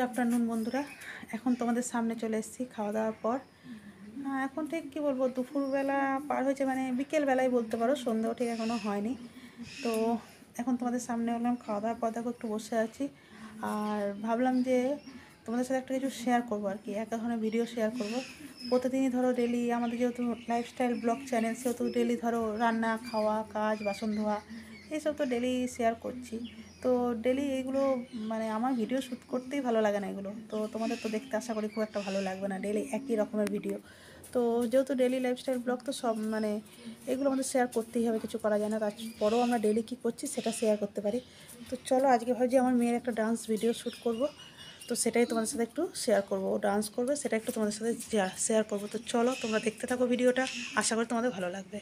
Afternoon বন্ধুরা, এখন তোমাদের সামনে চলে এসেছি খাওয়া দাওয়ার পর। এখন ঠিক কী বলবো, দুপুরবেলা পার হয়েছে, মানে বিকেলবেলায় বলতে পারো, সন্ধ্যাও ঠিক এখনও হয়নি। তো এখন তোমাদের সামনে হলাম, খাওয়া দাওয়ার পর দেখো একটু বসে আছি আর ভাবলাম যে তোমাদের সাথে একটা কিছু শেয়ার করবো আর কি, এক ধরনের ভিডিও শেয়ার করব। প্রতিদিনই ধরো ডেলি আমাদের যেহেতু লাইফস্টাইল ব্লগ চ্যানেল, সেহেতু ডেলি ধরো রান্না, খাওয়া, কাজ, বাসন ধোয়া, এইসব তো ডেলি শেয়ার করছি। তো ডেলি এইগুলো মানে আমার ভিডিও শ্যুট করতেই ভালো লাগে না এগুলো, তো তোমাদের তো দেখতে আশা করি খুব একটা ভালো লাগবে না, ডেলি একই রকমের ভিডিও। তো যেহেতু ডেলি লাইফস্টাইল ব্লগ, তো সব মানে এগুলো আমাদের শেয়ার করতেই হবে, কিছু করা যায় না। তারপরেও আমরা ডেলি কী করছি সেটা শেয়ার করতে পারি। তো চলো আজকে ভাবছি আমার মেয়ের একটা ডান্স ভিডিও শ্যুট করব, তো সেটাই তোমাদের সাথে একটু শেয়ার করব। ও ডান্স করবে, সেটা একটু তোমাদের সাথে শেয়ার করব। তো চলো তোমরা দেখতে থাকো ভিডিওটা, আশা করি তোমাদের ভালো লাগবে।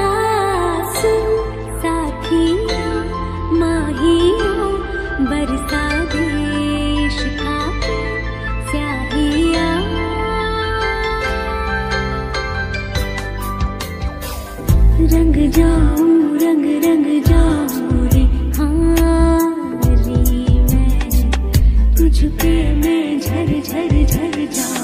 रंग जाऊं रंग रंग जाऊं रे हारी मैं तुझ पे मैं झर झर झर जाऊं।